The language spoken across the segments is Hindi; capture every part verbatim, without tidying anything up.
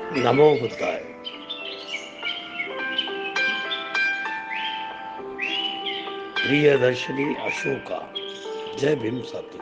नमो बुद्धाय। प्रियदर्शनी अशोका, जय भीम साथियों।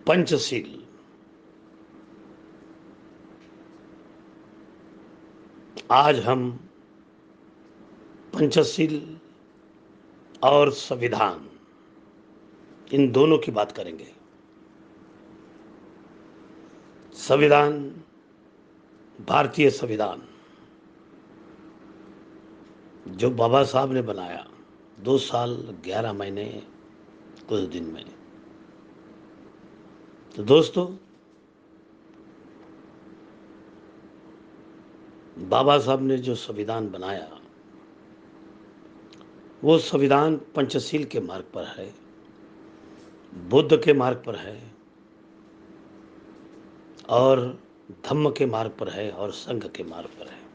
पंचशील। आज हम पंचशील और संविधान, इन दोनों की बात करेंगे। संविधान, भारतीय संविधान जो बाबा साहब ने बनाया दो साल ग्यारह महीने कुछ दिन में। तो दोस्तों, बाबा साहब ने जो संविधान बनाया वो संविधान पंचशील के मार्ग पर है, बुद्ध के मार्ग पर है और धम्म के मार्ग पर है और संघ के मार्ग पर है।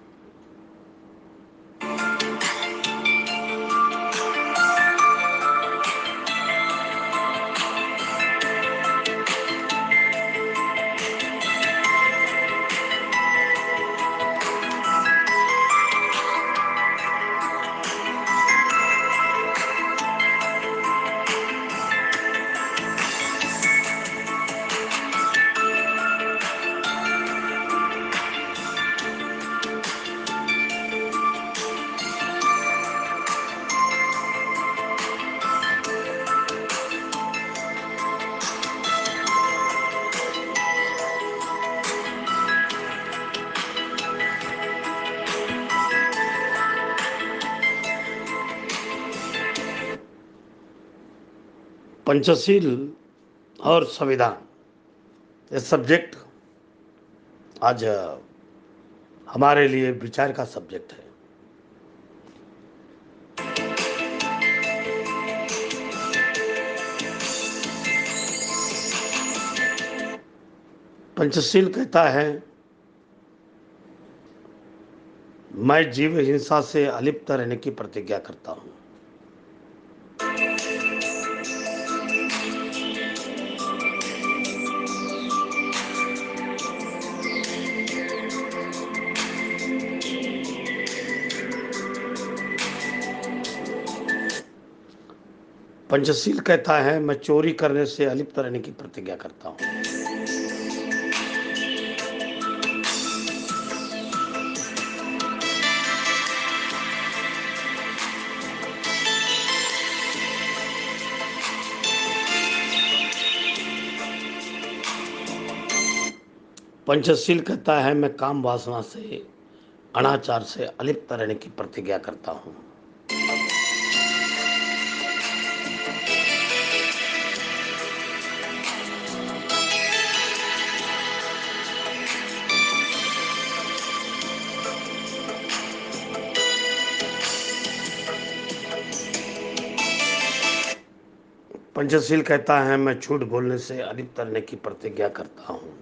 पंचशील और संविधान, ये सब्जेक्ट आज हमारे लिए विचार का सब्जेक्ट है। पंचशील कहता है, मैं जीव हिंसा से अलिप्त रहने की प्रतिज्ञा करता हूं। पंचशील कहता है, मैं चोरी करने से अलिप्त रहने की प्रतिज्ञा करता हूं। पंचशील कहता है, मैं काम वासना से, अनाचार से अलिप्त रहने की प्रतिज्ञा करता हूं। पंचशील कहता है, मैं झूठ बोलने से अलिप्त रहने की प्रतिज्ञा करता हूं।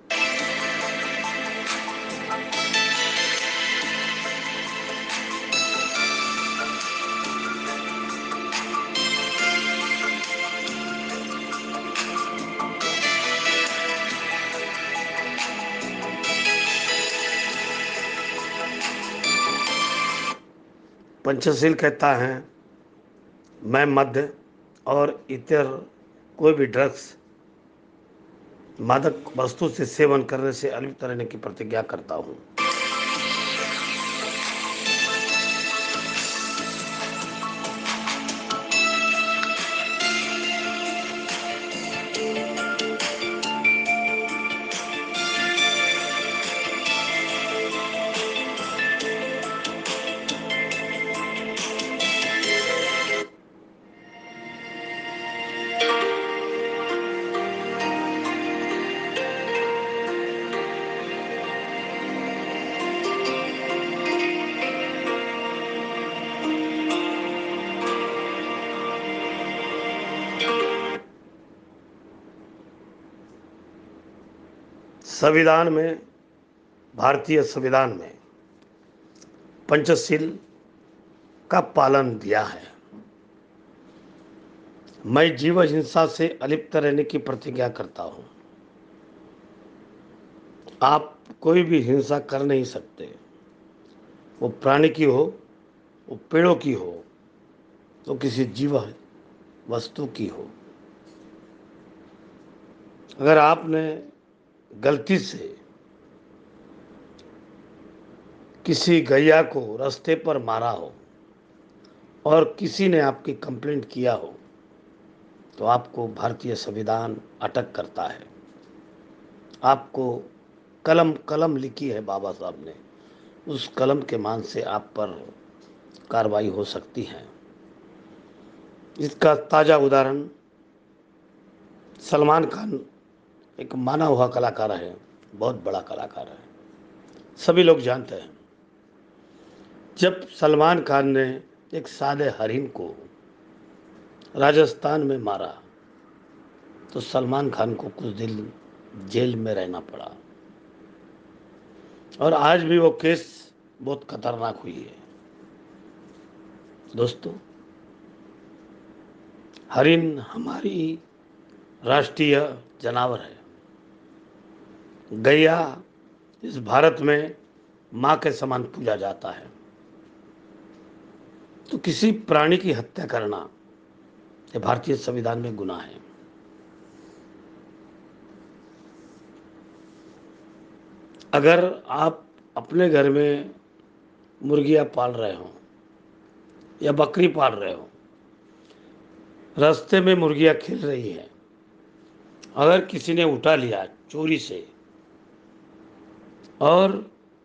पंचशील कहता है, मैं मद्य और इतर कोई भी ड्रग्स, मादक वस्तु से सेवन करने से अलिप्त रहने की प्रतिज्ञा करता हूं। संविधान में, भारतीय संविधान में पंचशील का पालन दिया है। मैं जीव हिंसा से अलिप्त रहने की प्रतिज्ञा करता हूं। आप कोई भी हिंसा कर नहीं सकते, वो प्राणी की हो, वो पेड़ों की हो, तो किसी जीव वस्तु की हो। अगर आपने गलती से किसी गैया को रास्ते पर मारा हो और किसी ने आपकी कंप्लेंट किया हो, तो आपको भारतीय संविधान अटक करता है। आपको कलम कलम लिखी है बाबा साहब ने, उस कलम के मान से आप पर कार्रवाई हो सकती है। इसका ताज़ा उदाहरण सलमान खान एक माना हुआ कलाकार है, बहुत बड़ा कलाकार है, सभी लोग जानते हैं। जब सलमान खान ने एक सादे हरिन को राजस्थान में मारा तो सलमान खान को कुछ दिन जेल में रहना पड़ा, और आज भी वो केस बहुत खतरनाक हुई है। दोस्तों, हरिन हमारी राष्ट्रीय जानवर है। गैया इस भारत में माँ के समान पूजा जाता है। तो किसी प्राणी की हत्या करना ये भारतीय संविधान में गुनाह है। अगर आप अपने घर में मुर्गियां पाल रहे हो या बकरी पाल रहे हो, रास्ते में मुर्गियां खिल रही है, अगर किसी ने उठा लिया चोरी से और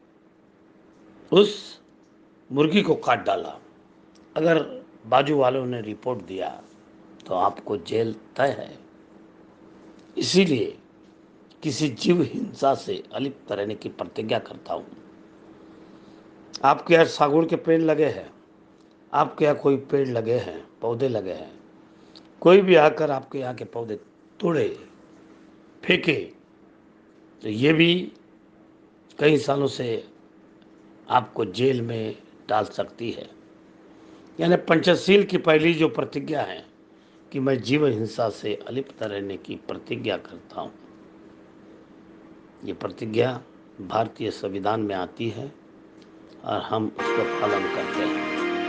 उस मुर्गी को काट डाला, अगर बाजू वालों ने रिपोर्ट दिया तो आपको जेल तय है। इसीलिए किसी जीव हिंसा से अलिप्त रहने की प्रतिज्ञा करता हूँ। आपके यहाँ सागौन के पेड़ लगे हैं, आपके यहाँ कोई पेड़ लगे हैं, पौधे लगे हैं, कोई भी आकर आपके यहाँ के पौधे तोड़े, फेंके, तो ये भी कई सालों से आपको जेल में डाल सकती है। यानी पंचशील की पहली जो प्रतिज्ञा है कि मैं जीव हिंसा से अलिप्त रहने की प्रतिज्ञा करता हूँ, ये प्रतिज्ञा भारतीय संविधान में आती है और हम उसका पालन करते हैं।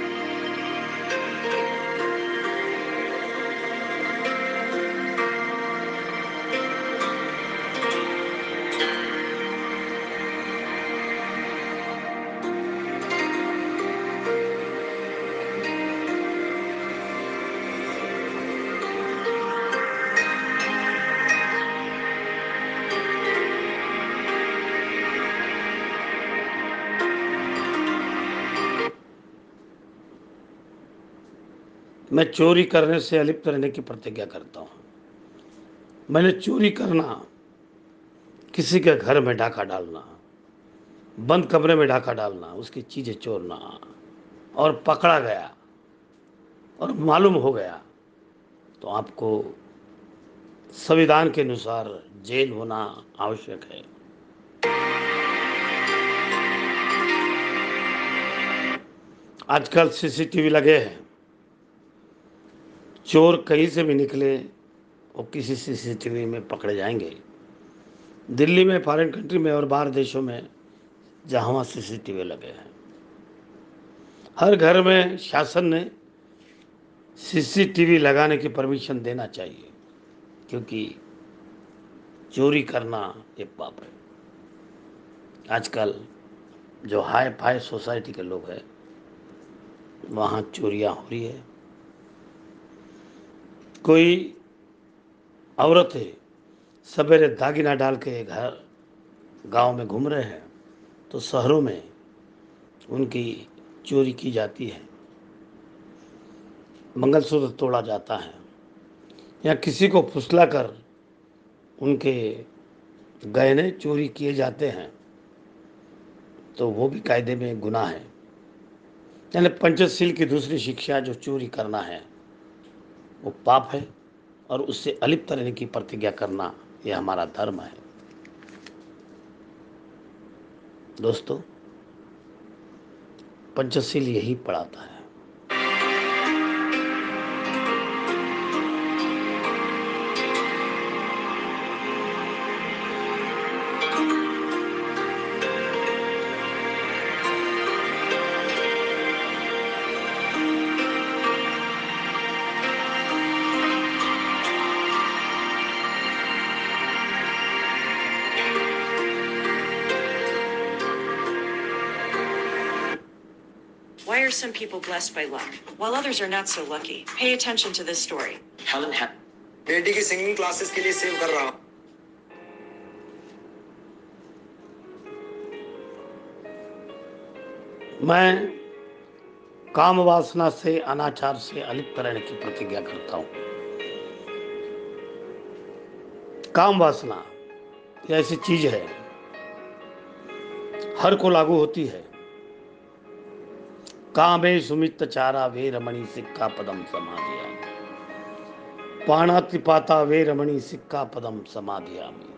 मैं चोरी करने से अलिप्त रहने की प्रतिज्ञा करता हूँ। मैंने चोरी करना, किसी के घर में डाका डालना, बंद कमरे में डाका डालना, उसकी चीज़ें चोरना, और पकड़ा गया और मालूम हो गया तो आपको संविधान के अनुसार जेल होना आवश्यक है। आजकल सीसीटीवी लगे हैं, चोर कहीं से भी निकले वो किसी सीसीटीवी में पकड़े जाएंगे। दिल्ली में, फॉरेन कंट्री में और बाहर देशों में जहाँ सीसीटीवी लगे हैं, हर घर में शासन ने सीसीटीवी लगाने की परमिशन देना चाहिए, क्योंकि चोरी करना एक पाप है। आजकल जो हाई फाई सोसाइटी के लोग हैं वहाँ चोरियाँ हो रही है। कोई औरत है सवेरे दागिना डाल के घर गांव में घूम रहे हैं तो शहरों में उनकी चोरी की जाती है, मंगलसूत्र तोड़ा जाता है, या किसी को फुसलाकर उनके गहने चोरी किए जाते हैं, तो वो भी कायदे में गुनाह है। यानी पंचशील की दूसरी शिक्षा जो चोरी करना है वो पाप है, और उससे अलिप्त रहने की प्रतिज्ञा करना यह हमारा धर्म है। दोस्तों, पंचशील यही पढ़ाता है। are some people blessed by luck, while others are not so lucky. Pay attention to this story. Helen ha- बेटी की सिंगिंग क्लासेस के लिए सेव कर रहा हूँ। मैं काम वासना से, अनाचार से अलिप्त रहने की प्रतिज्ञा करता हूँ। काम वासना ये ऐसी चीज है, हर को लागू होती है। कामे सुमित चारा वे रमणी सिक्का पदम समाधिया, पाणातिपाता वे रमणी सिक्का पदम समाधिया में।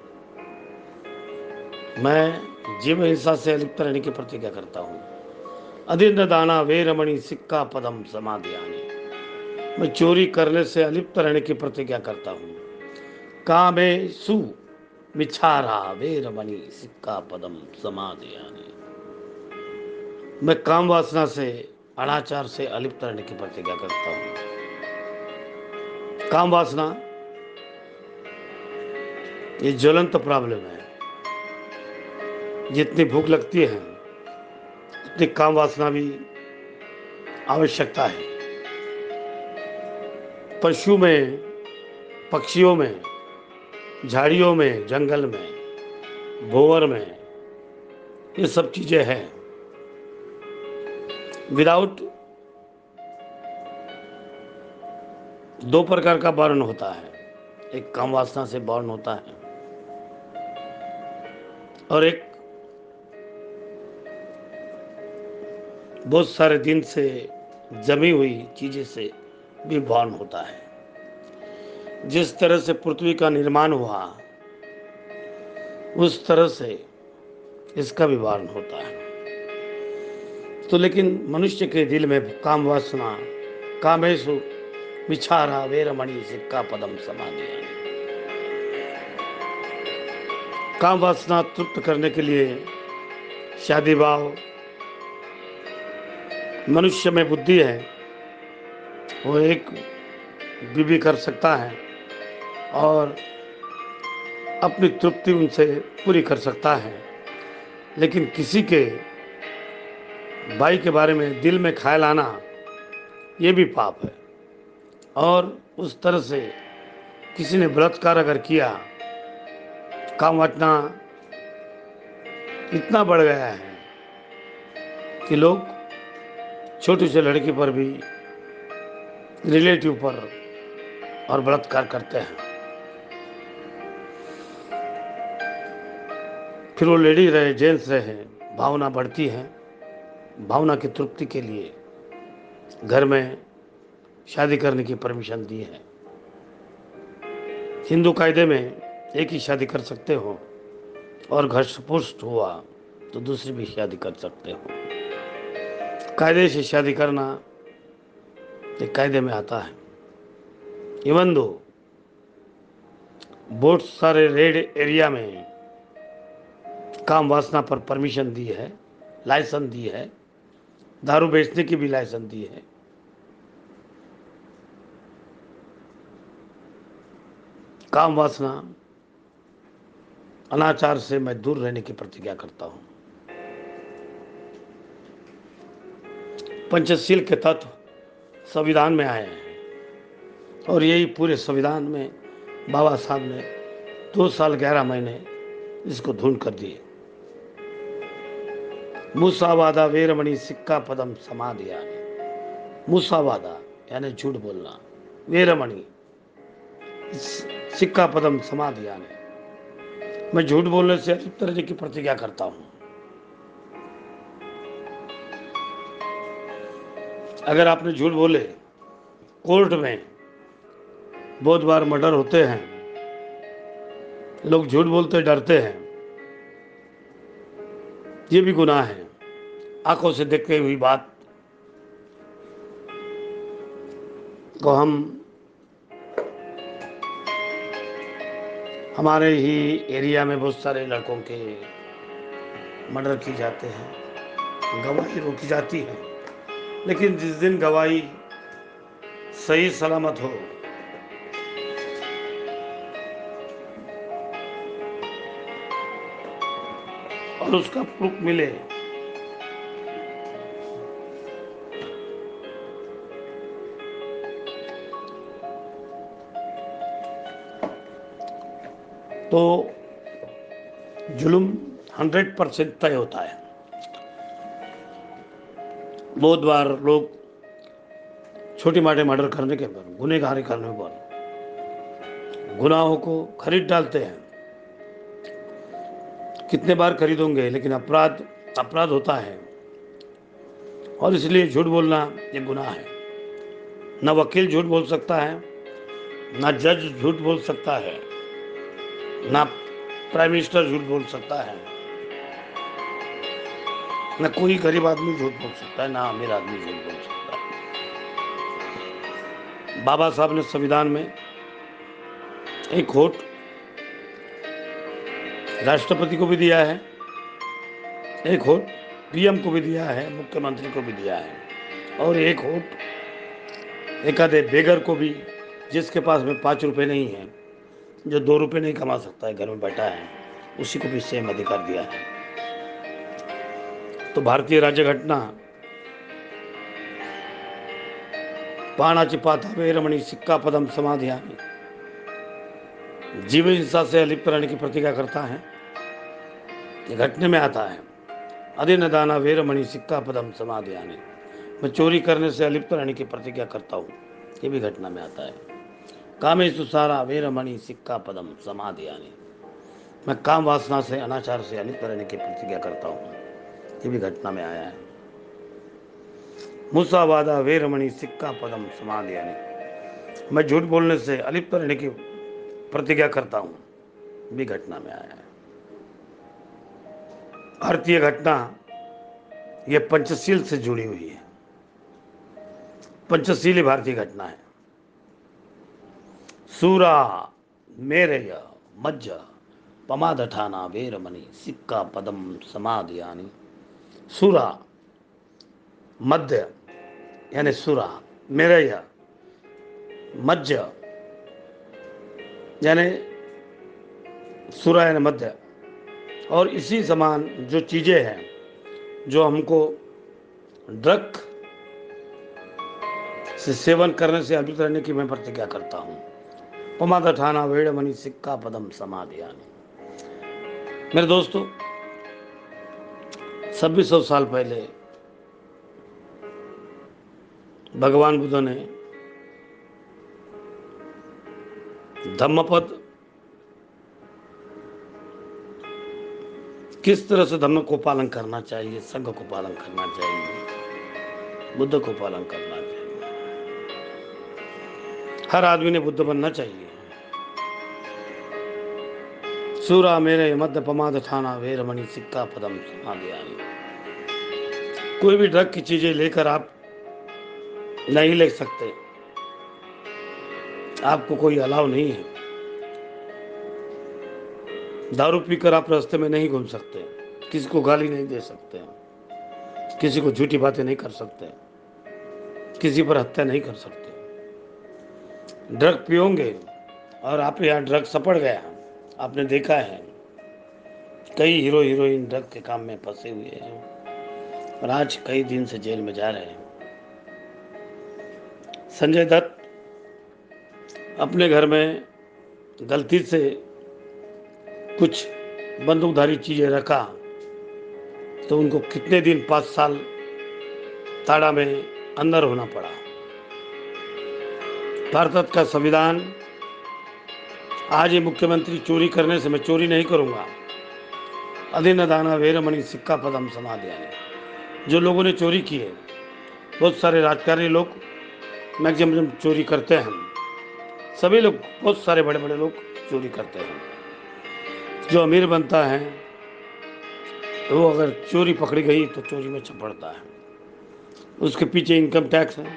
मैं जीव हिंसा से अलिप्त रहने की प्रतिज्ञा करता हूँ। अदिन्न दाना वे रमणी सिक्का पदम समाधियानि, मैं चोरी करने से अलिप्त रहने की प्रतिज्ञा करता हूँ। कामे सु मिच्छारा वे रमणी सिक्का पदम समाधियानि, मैं काम वासना से, अनाचार से अलिप्त रहने की प्रतिज्ञा करता हूँ। काम वासना ये ज्वलंत प्रॉब्लम है। जितनी भूख लगती है उतनी काम वासना भी आवश्यकता है। पशु में, पक्षियों में, झाड़ियों में, जंगल में, भोवर में, ये सब चीजें हैं। विदाउट दो प्रकार का बर्न होता है, एक काम वासना से बर्न होता है और एक बहुत सारे दिन से जमी हुई चीजें से भी बर्न होता है। जिस तरह से पृथ्वी का निर्माण हुआ उस तरह से इसका भी बर्न होता है। तो लेकिन मनुष्य के दिल में काम वासना, कामेशु विचारा वेरमणि सिक्का पदम समाधिया, काम वासना तृप्त करने के लिए शादी भाव मनुष्य में बुद्धि है, वो एक बीवी कर सकता है और अपनी तृप्ति उनसे पूरी कर सकता है। लेकिन किसी के भाई के बारे में दिल में ख्याल आना ये भी पाप है। और उस तरह से किसी ने बलात्कार अगर किया, काम वासना इतना बढ़ गया है कि लोग छोटी सी लड़की पर भी, रिलेटिव पर और बलात्कार करते हैं। फिर वो लेडी रहे, जेंट्स रहे, भावना बढ़ती है। भावना की तृप्ति के लिए घर में शादी करने की परमिशन दी है। हिंदू कायदे में एक ही शादी कर सकते हो और घर पुष्ट हुआ तो दूसरी भी शादी कर सकते हो। कायदे से शादी करना एक कायदे में आता है। इवन दो बहुत सारे रेड एरिया में काम वासना पर परमिशन दी है, लाइसेंस दी है, दारू बेचने की भी लाइसेंस दी है। काम वासना, अनाचार से मैं दूर रहने की प्रतिज्ञा करता हूँ। पंचशील के तत्व संविधान में आए हैं और यही पूरे संविधान में बाबा साहब ने दो साल ग्यारह महीने इसको ढूंढ कर दिए। मुसावादा वेरमणि सिक्का पदम समाधिया, मुसावादा यानी झूठ बोलना, वेरमणि सिक्का पदम समाधिया, मैं झूठ बोलने से अलिप्त रहने की प्रतिज्ञा करता हूं। अगर आपने झूठ बोले, कोर्ट में बहुत बार मर्डर होते हैं, लोग झूठ बोलते डरते हैं, ये भी गुनाह है। आंखों से देखते हुई बात को हम, हमारे ही एरिया में बहुत सारे लड़कों के मर्डर की जाते हैं, गवाही रोकी जाती है। लेकिन जिस दिन गवाही सही सलामत हो, और उसका प्रूफ मिले, तो जुल्म हंड्रेड परसेंट तय होता है। बहुत बार लोग छोटे मोटे मर्डर करने के पर, गुनहगारी करने पर गुनाहों को खरीद डालते हैं। कितने बार खरीदोगे, लेकिन अपराध अपराध होता है, और इसलिए झूठ बोलना ये गुनाह है। ना वकील झूठ बोल सकता है, ना जज झूठ बोल सकता है, ना प्राइम मिनिस्टर झूठ बोल सकता है, ना कोई गरीब आदमी झूठ बोल सकता है, ना अमीर आदमी झूठ बोल सकता है। बाबा साहब ने संविधान में एक होठ राष्ट्रपति को भी दिया है, एक होठ पीएम को भी दिया है, मुख्यमंत्री को भी दिया है, और एक होठ एक आधे बेगर को भी, जिसके पास में पाँच रुपए नहीं है, जो दो रुपए नहीं कमा सकता है, घर में बैठा है, उसी को भी सेम अधिकार दिया है। तो भारतीय राज्य घटना पाणाची पाथा वेरमणि सिक्का पदम समाधियानि जीवन हिंसा से अलिप्त रहने की प्रतिज्ञा करता है। ये घटने में आता है, अधीन दाना वेरमणि सिक्का पदम समाधियानि, मैं चोरी करने से अलिप्त रहने की प्रतिज्ञा करता हूँ, ये भी घटना में आता है। कामेषु सारा वेरमणि सिक्का पदम समाधियानि, मैं काम वासना से अनाचार से अलिप्त रहने की प्रतिज्ञा करता हूँ, ये भी घटना में आया है। मुसावादा वेरमणि सिक्का पदम समाधियानि, मैं झूठ बोलने से अलिप्त रहने की प्रतिज्ञा करता हूँ, भी घटना में आया है। भारतीय घटना ये पंचशील से जुड़ी हुई है, पंचशीली भारतीय घटना है। सूरा मेरय मज्ज पमादठाना वेरमणि सिक्का पदम समाधियानि, सूरा मध्य यानी सुरा, मेरय मज्ज यानी सुरा यानी मध्य, और इसी समान जो चीज़ें हैं जो हमको ड्रग से सेवन करने से अभित रहने की मैं प्रतिज्ञा करता हूँ। पमादठाना वेरमणि सिक्का पदम समाधियानि। मेरे दोस्तों, छब्बीस सौ साल पहले भगवान बुद्ध ने धम्मपद किस तरह से धम्म को पालन करना चाहिए, संघ को पालन करना चाहिए, बुद्ध को पालन करना चाहिए। हर आदमी ने बुद्ध बनना चाहिए। सूरा मेरे मध्य पमाद थाना वेरमणि सिक्का पदम समाधियानि। कोई भी ड्रग की चीजें लेकर आप नहीं ले सकते, आपको कोई अलाव नहीं है। दारू पीकर आप रास्ते में नहीं घूम सकते, किसी को गाली नहीं दे सकते, किसी को झूठी बातें नहीं कर सकते, किसी पर हत्या नहीं कर सकते। ड्रग पियोगे और आप यहाँ ड्रग सपड़ गया, आपने देखा है कई हीरो हीरोइन ड्रग के काम में फंसे हुए हैं और आज कई दिन से जेल में जा रहे हैं। संजय दत्त अपने घर में गलती से कुछ बंदूकधारी चीजें रखा तो उनको कितने दिन, पाँच साल ताड़ा में अंदर होना पड़ा। भारत का संविधान, आज ये मुख्यमंत्री चोरी करने से मैं चोरी नहीं करूंगा, अधीन दाना वेरमणि सिक्का पदम समाधियानि। जो लोगों ने चोरी की है, बहुत सारे राजकारणी लोग मैक्सिमम चोरी करते हैं, सभी लोग, बहुत सारे बड़े बड़े लोग चोरी करते हैं। जो अमीर बनता है वो अगर चोरी पकड़ी गई तो चोरी में चपड़ता है, उसके पीछे इनकम टैक्स है,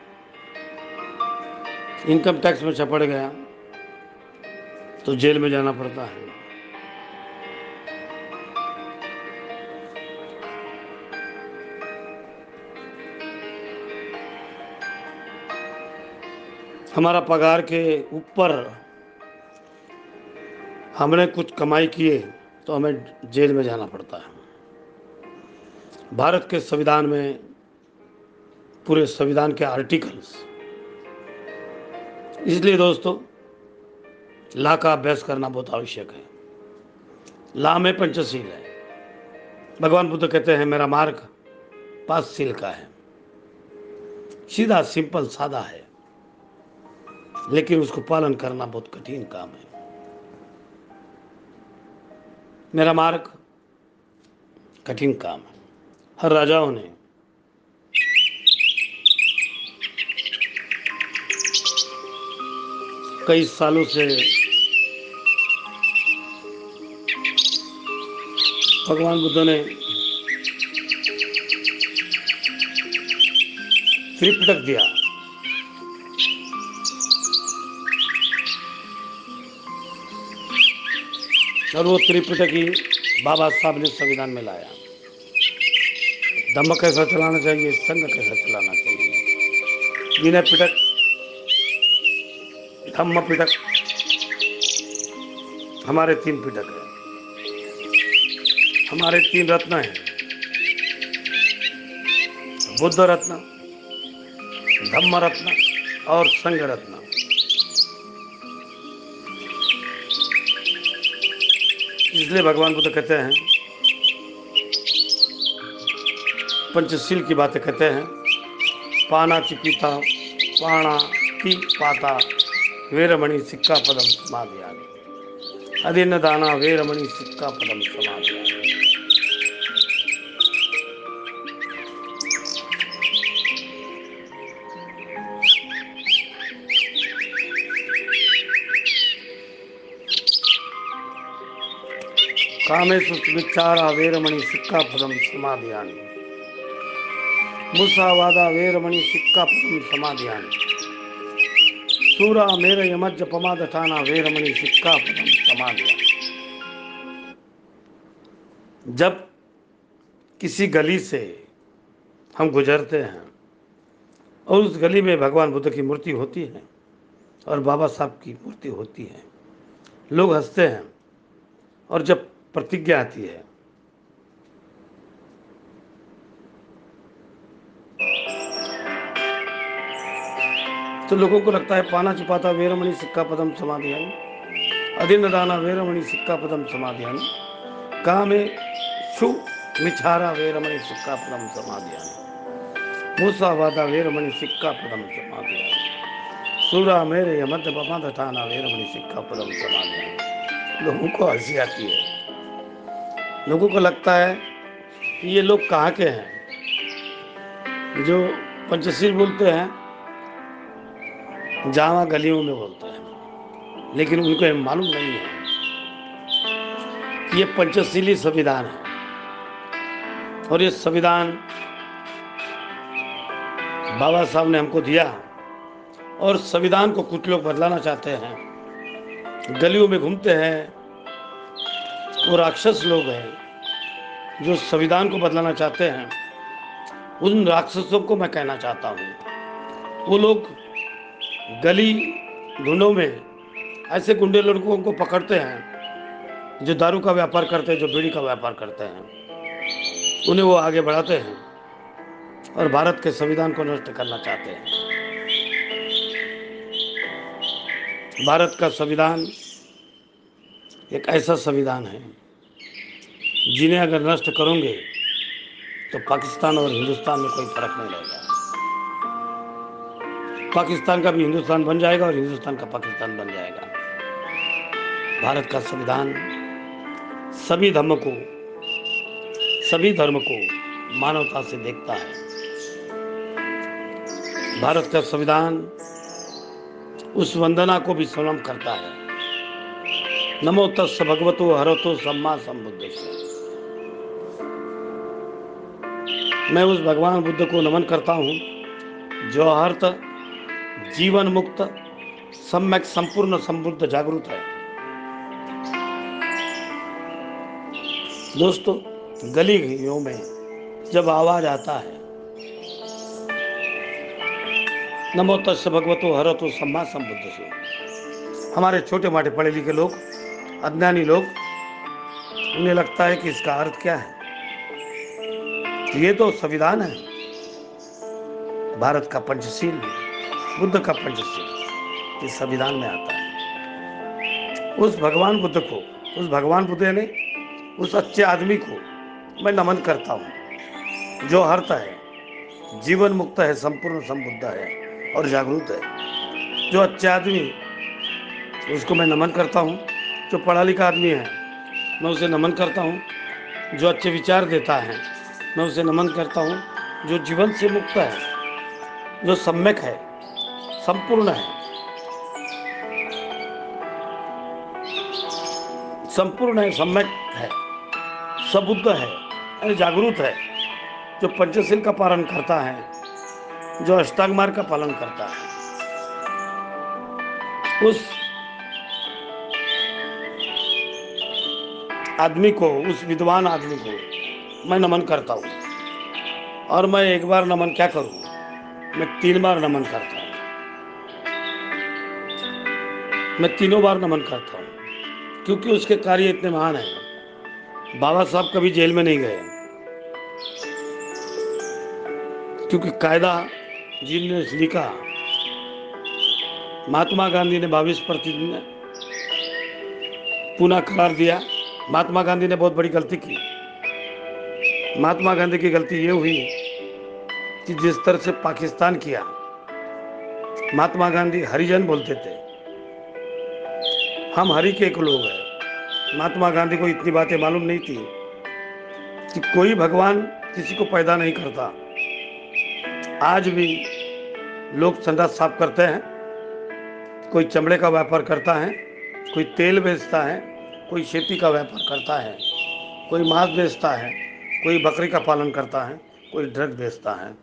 इनकम टैक्स में चपड़ गया तो जेल में जाना पड़ता है। हमारा पगार के ऊपर हमने कुछ कमाई किए तो हमें जेल में जाना पड़ता है। भारत के संविधान में, पूरे संविधान के आर्टिकल्स, इसलिए दोस्तों ला का अभ्यास करना बहुत आवश्यक है। ला में पंचशील है। भगवान बुद्ध कहते हैं मेरा मार्ग पांच शील का है, सीधा सिंपल सादा है, लेकिन उसको पालन करना बहुत कठिन काम है। मेरा मार्ग कठिन काम है। हर राजाओं ने कई सालों से भगवान बुद्ध ने त्रिपिटक दिया, और वो त्रिपिटक ही बाबा साहब ने संविधान में लाया। धम्म कैसा चलाना चाहिए, संघ कैसा चलाना चाहिए, विनय पिटक, धम्म पिटक, हमारे तीन पिटक है। हमारे तीन रत्न हैं, बुद्ध रत्न, धम्म रत्न और संघ रत्न। इसलिए भगवान बुद्ध कहते हैं, पंचशील की बातें कहते हैं, पाना चिपीता पाणा ती पाता वीरमणि सिक्का पदम समाधियामि, अधीन दाना वीरमणि सिक्का पदम समाधियामि। कामेषु विचारा वीरमणि सिक्का पदम समाधियामि, मुसावादा वीरमणि सिक्का पदम समाधियामि, सूरा मेरे यमज पमादठाना वीरमणि सिक्का पदम समाधियामि। जब किसी गली से हम गुजरते हैं और उस गली में भगवान बुद्ध की मूर्ति होती है और बाबा साहब की मूर्ति होती है, लोग हंसते हैं, और जब प्रतिज्ञा आती है तो लोगों को लगता है पाना चिपाता वीरमणि सिक्का पदम समाधियामि, अधीन दाना वीरमणि सिक्का पदम समाधियामि, कामे शु मिछारा वीरमणि सिक्का पदम समाधियामि, मूसावादा वीरमणि सिक्का पदम समाधियामि, सूरा मेरे यमद पमादठाना वीरमणि सिक्का पदम समाधियामि। लोगों को हंसी आती है, लोगों को लगता है कि ये लोग कहाँ के हैं जो पंचशील बोलते हैं, जावा गलियों में बोलते हैं, लेकिन उनको ये मालूम नहीं है कि ये पंचशीली संविधान है, और ये संविधान बाबा साहब ने हमको दिया, और संविधान को कुछ लोग बदलाना चाहते हैं, गलियों में घूमते हैं, वो राक्षस लोग हैं जो संविधान को बदलाना चाहते हैं। उन राक्षसों को मैं कहना चाहता हूँ, वो लोग गली ढूंढों में ऐसे गुंडे लड़कों को पकड़ते हैं जो दारू का व्यापार करते हैं, जो बीड़ी का व्यापार करते हैं, उन्हें वो आगे बढ़ाते हैं और भारत के संविधान को नष्ट करना चाहते हैं। भारत का संविधान एक ऐसा संविधान है जिन्हें अगर नष्ट करोगे तो पाकिस्तान और हिंदुस्तान में कोई फर्क नहीं रहेगा। पाकिस्तान का भी हिंदुस्तान बन जाएगा और हिंदुस्तान का पाकिस्तान बन जाएगा। भारत का संविधान सभी धर्म को सभी धर्म को मानवता से देखता है। भारत का संविधान उस वंदना को भी सलाम करता है, नमो तस् भगवतो हरतो सम्मा संबुद्धस्य। मैं उस भगवान बुद्ध को नमन करता हूँ जो अर्थ जीवन मुक्त सम्यक संपूर्ण संबुद्ध जागरूक है। दोस्तों, गलियों में जब आवाज आता है नमो तस् भगवतो हरतो सम्मा संबुद्धस्य, हमारे छोटे मोटे पढ़े लिखे लोग, अज्ञानी लोग, उन्हें लगता है कि इसका अर्थ क्या है। ये तो संविधान है, भारत का पंचशील, बुद्ध का पंचशील, इस संविधान में आता है। उस भगवान बुद्ध को, उस भगवान बुद्ध यानी उस अच्छे आदमी को मैं नमन करता हूँ जो हर्ता है, जीवन मुक्त है, संपूर्ण संबुद्ध है और जागरूक है। जो अच्छे आदमी, उसको मैं नमन करता हूँ। जो पढ़ा लिखा आदमी है, मैं उसे नमन करता हूँ। जो अच्छे विचार देता है, मैं उसे नमन करता हूँ। जो जीवन से मुक्त है, जो सम्यक है, संपूर्ण है, संपूर्ण है, सम्यक है, सबुद्ध है यानी जागरूक है, जो पंचशील का पालन करता है, जो अष्टांग मार्ग का पालन करता है, उस आदमी को, उस विद्वान आदमी को मैं नमन करता हूँ। और मैं एक बार नमन क्या करूँ, मैं तीन बार नमन करता हूँ। मैं तीनों बार नमन करता हूँ क्योंकि उसके कार्य इतने महान हैं। बाबा साहब कभी जेल में नहीं गए क्योंकि कायदा जिनने लिखा, महात्मा गांधी ने बाईस प्रतिदिन पुनः करार दिया। महात्मा गांधी ने बहुत बड़ी गलती की। महात्मा गांधी की गलती ये हुई कि जिस तरह से पाकिस्तान किया, महात्मा गांधी हरिजन बोलते थे, हम हरि के एक लोग हैं। महात्मा गांधी को इतनी बातें मालूम नहीं थी कि कोई भगवान किसी को पैदा नहीं करता। आज भी लोग संडास साफ करते हैं, कोई चमड़े का व्यापार करता है, कोई तेल बेचता है, कोई खेती का व्यापार करता है, कोई मांस बेचता है, कोई बकरी का पालन करता है, कोई ड्रग बेचता है।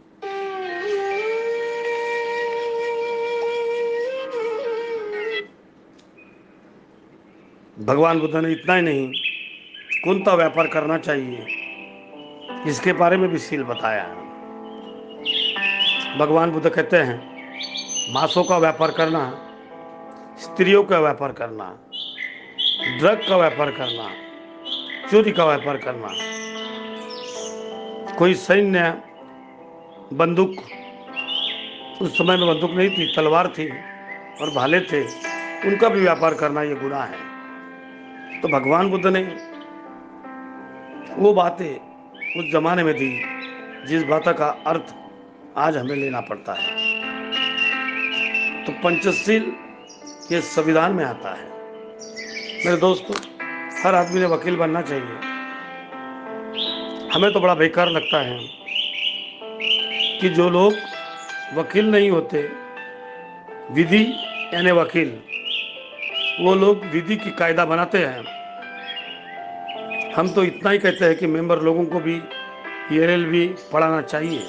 भगवान बुद्ध ने इतना ही नहीं, कौन सा व्यापार करना चाहिए इसके बारे में भी सील बताया है। भगवान बुद्ध कहते हैं, मांसों का व्यापार करना, स्त्रियों का व्यापार करना, ड्रग का व्यापार करना, चोरी का व्यापार करना, कोई सैन्य बंदूक, उस समय में बंदूक नहीं थी, तलवार थी और भाले थे, उनका भी व्यापार करना ये गुनाह है। तो भगवान बुद्ध ने वो बातें उस जमाने में दी जिस बात का अर्थ आज हमें लेना पड़ता है। तो पंचशील ये संविधान में आता है। मेरे दोस्तों, हर आदमी ने वकील बनना चाहिए। हमें तो बड़ा बेकार लगता है कि जो लोग वकील नहीं होते, विधि यानी वकील, वो लोग विधि की कायदा बनाते हैं। हम तो इतना ही कहते हैं कि मेंबर लोगों को भी एल एल बी पढ़ाना चाहिए,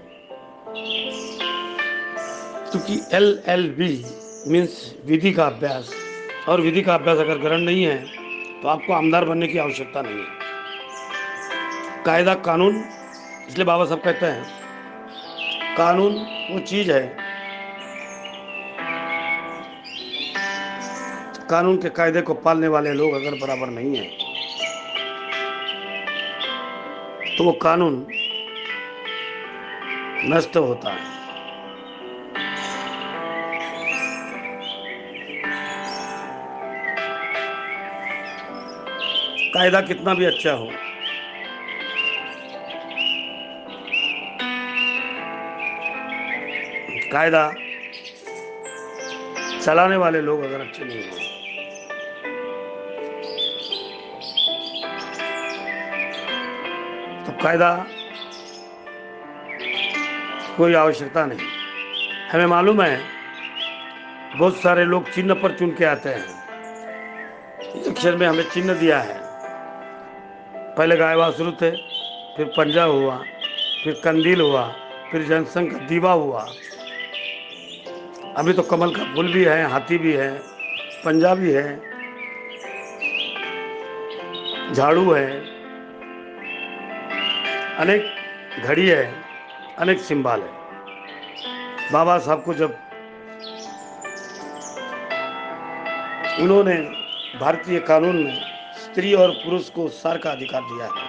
क्योंकि एल एल बी मीन्स विधि का अभ्यास, और विधि का अभ्यास अगर ग्रहण नहीं है तो आपको आमदार बनने की आवश्यकता नहीं है। कायदा, कानून, इसलिए बाबा साहब कहते हैं कानून वो चीज है, कानून के कायदे को पालने वाले लोग अगर बराबर नहीं है तो वो कानून नष्ट होता है। कायदा कितना भी अच्छा हो, कायदा चलाने वाले लोग अगर अच्छे नहीं हो तो कायदा कोई आवश्यकता नहीं। हमें मालूम है बहुत सारे लोग चिन्ह पर चुन के आते हैं। इस अक्षर में हमें चिन्ह दिया है, पहले गाय वासुरु थे, फिर पंजा हुआ, फिर कंदील हुआ, फिर जनसंघ का दीवा हुआ, अभी तो कमल का फूल भी है, हाथी भी है, पंजा भी है, झाड़ू है, अनेक घड़ी है, अनेक सिंबल है। बाबा साहब को जब उन्होंने भारतीय कानून में स्त्री और पुरुष को सार का अधिकार दिया है,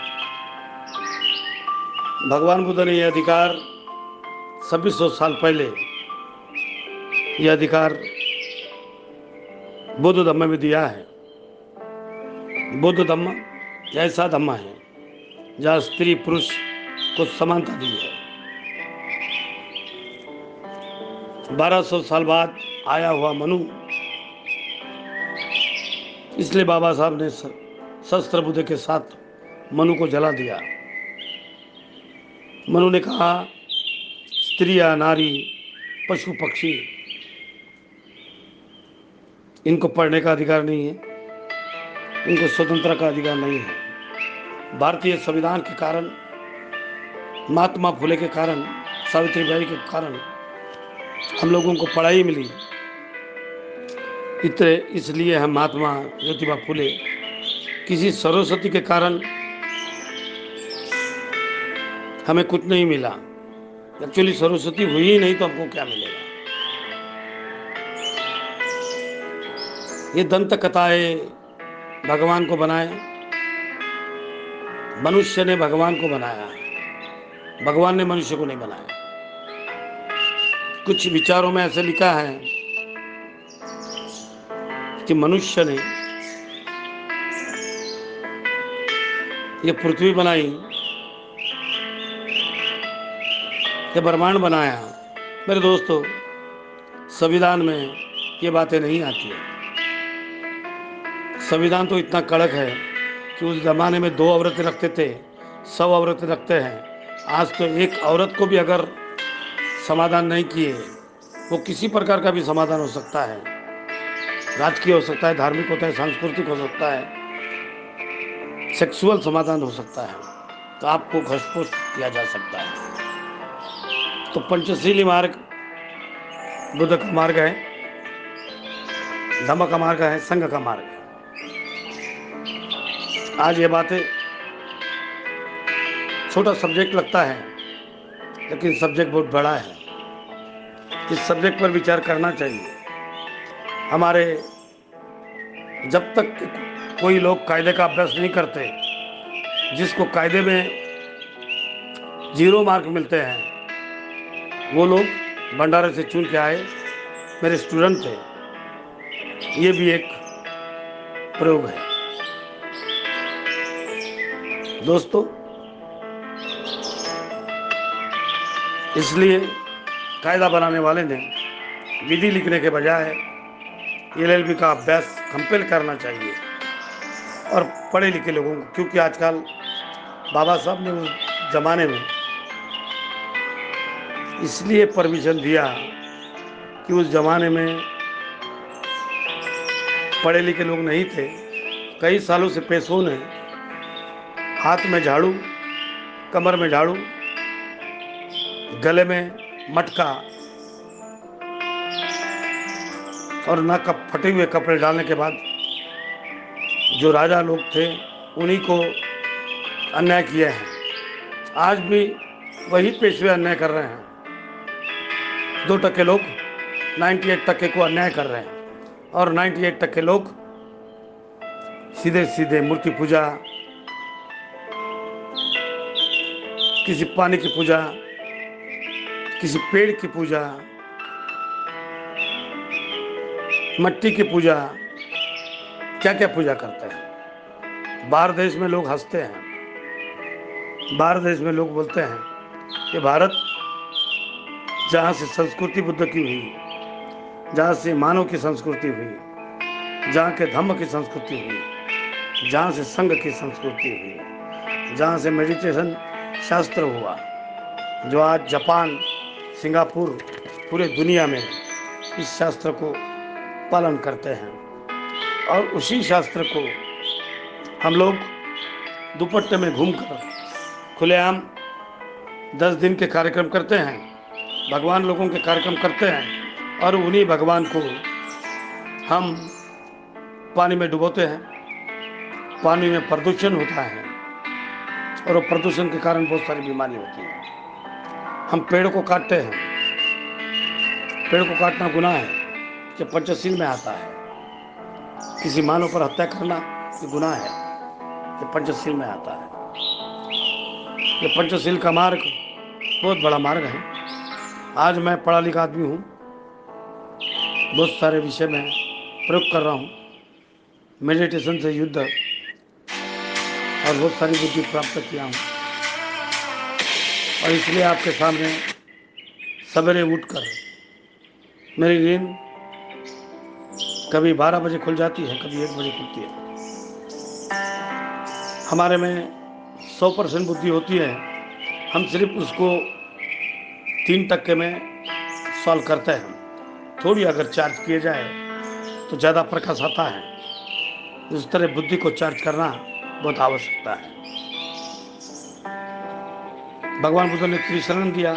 भगवान बुद्ध ने यह अधिकार छब्बीस सौ साल पहले यह अधिकार बुद्ध धम्म में दिया है। बुद्ध धम्म ऐसा धम्म है जहाँ स्त्री पुरुष को समानता दी है। बारह सौ साल बाद आया हुआ मनु, इसलिए बाबा साहब ने शस्त्र बुद्ध के साथ मनु को जला दिया। मनु ने कहा, स्त्री या नारी, पशु पक्षी, इनको पढ़ने का अधिकार नहीं है, इनको स्वतंत्रता का अधिकार नहीं है। भारतीय संविधान के कारण, महात्मा फुले के कारण, सावित्रीबाई के कारण हम लोगों को पढ़ाई मिली। इतने इसलिए हम महात्मा ज्योतिबा फुले, किसी सरस्वती के कारण हमें कुछ नहीं मिला। एक्चुअली सरस्वती हुई ही नहीं तो हमको क्या मिलेगा। ये दंत कथाएं भगवान को बनाए, मनुष्य ने भगवान को बनाया, भगवान ने मनुष्य को नहीं बनाया। कुछ विचारों में ऐसे लिखा है कि मनुष्य ने ये पृथ्वी बनाई, ये ब्रह्मांड बनाया। मेरे दोस्तों, संविधान में ये बातें नहीं आती है। संविधान तो इतना कड़क है कि उस जमाने में दो औरतें रखते थे, सौ औरतें रखते हैं। आज तो एक औरत को भी अगर समाधान नहीं किए, वो किसी प्रकार का भी समाधान हो सकता है, राजकीय हो सकता है, धार्मिक होता है, सांस्कृतिक हो सकता है, सेक्सुअल समाधान हो सकता है, तो आपको घसफोस किया जा सकता है। तो पंचशीली मार्ग बुद्ध का मार्ग है, धम्म का मार्ग है, संघ का मार्ग है। आज ये बातें छोटा सब्जेक्ट लगता है, लेकिन सब्जेक्ट बहुत बड़ा है। इस सब्जेक्ट पर विचार करना चाहिए। हमारे जब तक कोई लोग कायदे का अभ्यास नहीं करते, जिसको कायदे में जीरो मार्क मिलते हैं, वो लोग भंडारे से चुन के आए, मेरे स्टूडेंट थे। ये भी एक प्रयोग है। दोस्तों, इसलिए कायदा बनाने वाले ने विधि लिखने के बजाय एल एल बी का अभ्यास कंपेल करना चाहिए और पढ़े लिखे लोगों को, क्योंकि आजकल बाबा साहब ने उस जमाने में इसलिए परमिशन दिया कि उस जमाने में पढ़े लिखे लोग नहीं थे। कई सालों से पेशों ने हाथ में झाड़ू, कमर में झाड़ू, गले में मटका और नाक का फटे हुए कपड़े डालने के बाद जो राजा लोग थे उन्हीं को अन्याय किया है। आज भी वही पेशवे अन्याय कर रहे हैं। दो टके लोग अट्ठानवे टके को अन्याय कर रहे हैं और अट्ठानवे टके लोग सीधे सीधे मूर्ति पूजा, किसी पानी की पूजा, किसी पेड़ की पूजा, मट्टी की पूजा, क्या क्या पूजा करते हैं। बाहर देश में लोग हंसते हैं, बाहर देश में लोग बोलते हैं कि भारत जहाँ से संस्कृति बुद्ध की हुई, जहाँ से मानव की संस्कृति हुई, जहाँ के धम्म की संस्कृति हुई, जहाँ से संघ की संस्कृति हुई, जहाँ से मेडिटेशन शास्त्र हुआ, जो आज जापान, सिंगापुर, पूरे दुनिया में इस शास्त्र को पालन करते हैं। और उसी शास्त्र को हम लोग दुपट्टे में घूमकर खुलेआम दस दिन के कार्यक्रम करते हैं, भगवान लोगों के कार्यक्रम करते हैं, और उन्हीं भगवान को हम पानी में डुबोते हैं। पानी में प्रदूषण होता है और वो प्रदूषण के कारण बहुत सारी बीमारी होती है। हम पेड़ को काटते हैं, पेड़ को काटना गुनाह है, ये पंचशील में आता है। किसी मानव पर हत्या करना ये गुनाह है, ये पंचशील में आता है। ये पंचशील का मार्ग बहुत बड़ा मार्ग है। आज मैं पढ़ा लिखा आदमी हूँ, बहुत सारे विषय में प्रयोग कर रहा हूँ। मेडिटेशन से युद्ध, और बहुत सारी बुद्धि प्राप्त किया हूँ, और इसलिए आपके सामने सवेरे उठकर मेरी नींद कभी बारह बजे खुल जाती है, कभी एक बजे खुलती है। हमारे में सौ परसेंट बुद्धि होती है, हम सिर्फ उसको तीन टक्के में सॉल्व करते हैं। थोड़ी अगर चार्ज किए जाए तो ज़्यादा प्रकाश आता है। इस तरह बुद्धि को चार्ज करना बहुत आवश्यकता है। भगवान बुद्ध ने त्रिशरण दिया,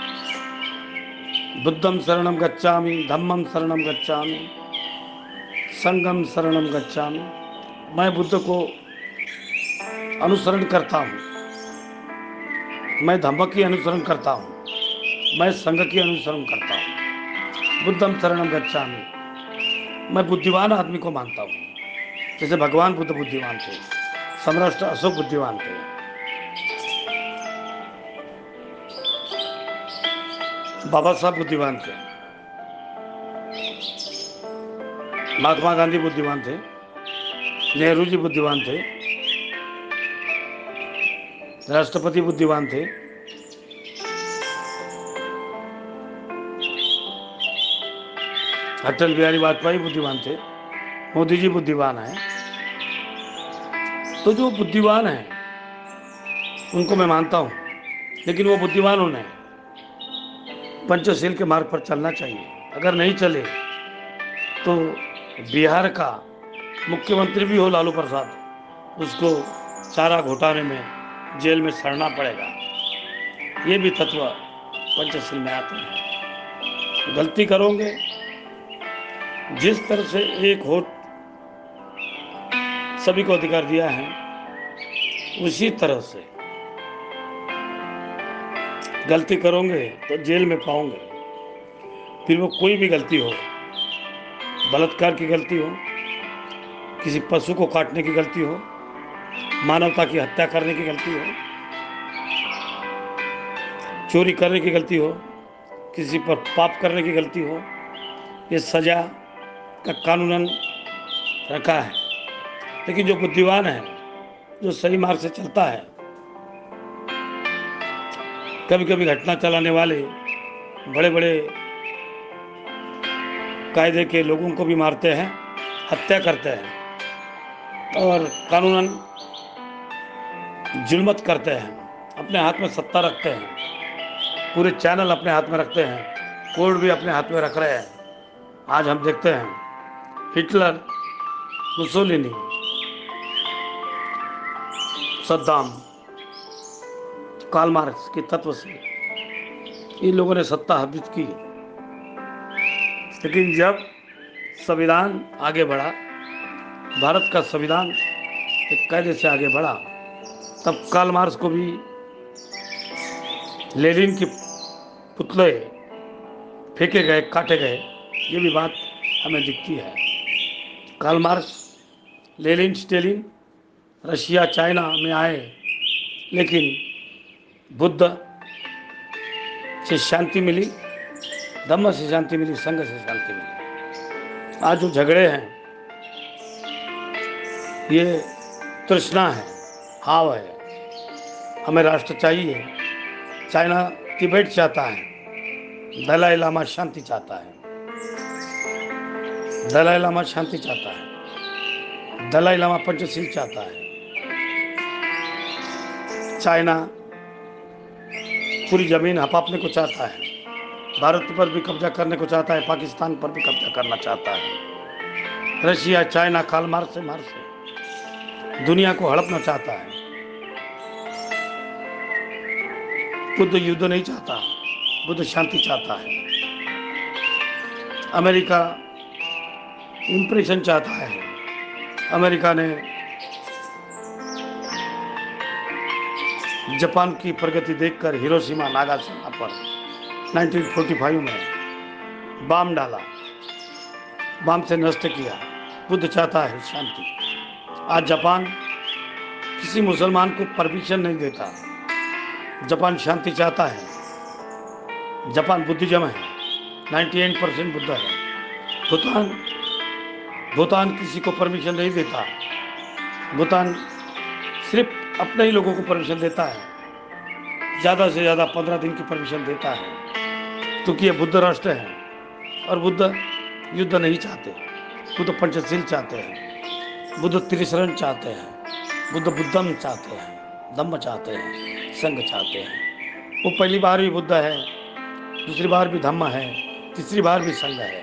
बुद्धम शरणम गच्छामि, धम्मम शरणम गच्छामि, संगम शरणम गच्छामि। मैं बुद्ध को अनुसरण करता हूँ, मैं धम्म की अनुसरण करता हूँ, मैं संघ की अनुसरण करता हूँ। बुद्धम शरणम गच्छामि, मैं बुद्धिमान आदमी को मानता हूँ। जैसे भगवान बुद्ध बुद्धिमान थे, सम्राट अशोक बुद्धिमान थे, बाबा साहब बुद्धिमान थे, महात्मा गांधी बुद्धिमान थे, नेहरू जी बुद्धिमान थे, राष्ट्रपति बुद्धिमान थे, अटल बिहारी वाजपेयी बुद्धिमान थे, मोदी जी बुद्धिमान हैं। तो जो बुद्धिमान हैं उनको मैं मानता हूँ, लेकिन वो बुद्धिमान होने पंचशील के मार्ग पर चलना चाहिए। अगर नहीं चले तो बिहार का मुख्यमंत्री भी हो लालू प्रसाद, उसको चारा घोटाले में जेल में सड़ना पड़ेगा। ये भी तत्व पंचशील में आते हैं। गलती करोगे, जिस तरह से एक वोट सभी को अधिकार दिया है, उसी तरह से गलती करोगे तो जेल में पाओगे। फिर वो कोई भी गलती हो, बलात्कार की गलती हो, किसी पशु को काटने की गलती हो, मानवता की हत्या करने की गलती हो, चोरी करने की गलती हो, किसी पर पाप करने की गलती हो, ये सजा का कानूनन रखा है। लेकिन जो बुद्धिमान है, जो सही मार्ग से चलता है, कभी कभी घटना चलाने वाले बड़े बड़े कायदे के लोगों को भी मारते हैं, हत्या करते हैं और कानूनन जुल्मत करते हैं, अपने हाथ में सत्ता रखते हैं, पूरे चैनल अपने हाथ में रखते हैं, कोर्ट भी अपने हाथ में रख रहे हैं। आज हम देखते हैं Hitler, Mussolini, Saddam, Karl Marx के तत्व से इन लोगों ने सत्ता हासिल की। लेकिन जब संविधान आगे बढ़ा, भारत का संविधान एक कायदे से आगे बढ़ा, तब कार्ल मार्क्स को भी लेनिन के पुतले फेंके गए, काटे गए। ये भी बात हमें दिखती है। Karl Marx, Lenin, Stalin Russia, China में आए, लेकिन बुद्ध से शांति मिली, धम्म से शांति मिली, संघ से शांति मिली। आज जो झगड़े हैं ये तृष्णा है, हाव है। हमें राष्ट्र चाहिए। चाइना तिब्बत चाहता है, दलाई लामा शांति चाहता है, दलाई लामा शांति चाहता है, दलाई लामा पंचशील चाहता है। चाइना पूरी जमीन हड़पने को चाहता है, भारत पर भी कब्जा करने को चाहता है, पाकिस्तान पर भी कब्जा करना चाहता है। रशिया, चाइना कार्ल मार्क्स से मार से दुनिया को हड़पना चाहता है। बुद्ध युद्ध नहीं चाहता, बुद्ध शांति चाहता है। अमेरिका इंप्रेशन चाहता है। अमेरिका ने जापान की प्रगति देखकर हिरोशिमा, नागासाकी पर उन्नीस सौ पैंतालीस में बम डाला, बम से नष्ट किया। बुद्ध चाहता है शांति। आज जापान किसी मुसलमान को परमिशन नहीं देता। जापान शांति चाहता है। जापान बुद्धिज्म है, अट्ठानवे परसेंट बुद्ध है। भूटान भूटान किसी को परमिशन नहीं देता। भूटान सिर्फ अपने ही लोगों को परमिशन देता है, ज़्यादा से ज़्यादा पंद्रह दिन की परमिशन देता है, क्योंकि ये बुद्ध राष्ट्र है और बुद्ध युद्ध नहीं चाहते, बुद्ध पंचशील चाहते हैं, बुद्ध त्रिशरण चाहते हैं, बुद्ध बुद्धम चाहते हैं, धम्म चाहते हैं, संघ चाहते हैं। वो पहली बार भी बुद्ध है, दूसरी बार भी धम्म है, तीसरी बार भी संघ है।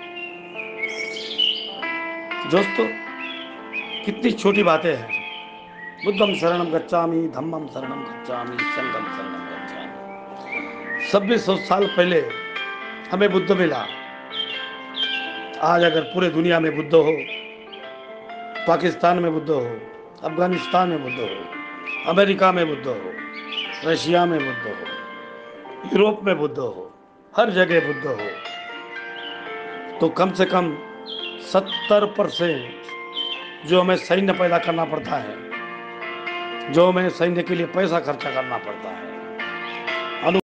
दोस्तों, कितनी छोटी बातें हैं। बुद्धम शरणम गच्छामि, धम्मम शरणम गच्छामि, संघम शरणम गच्छामि। छब्बीस सौ साल पहले हमें बुद्ध मिला। आज अगर पूरे दुनिया में बुद्ध हो, पाकिस्तान में बुद्ध हो, अफगानिस्तान में बुद्ध हो, अमेरिका में बुद्ध हो, रशिया में बुद्ध हो, यूरोप में बुद्ध हो, हर जगह बुद्ध हो, तो कम से कम सत्तर परसेंट जो हमें सैन्य पैदा करना पड़ता है, जो हमें सैन्य के लिए पैसा खर्चा करना पड़ता है,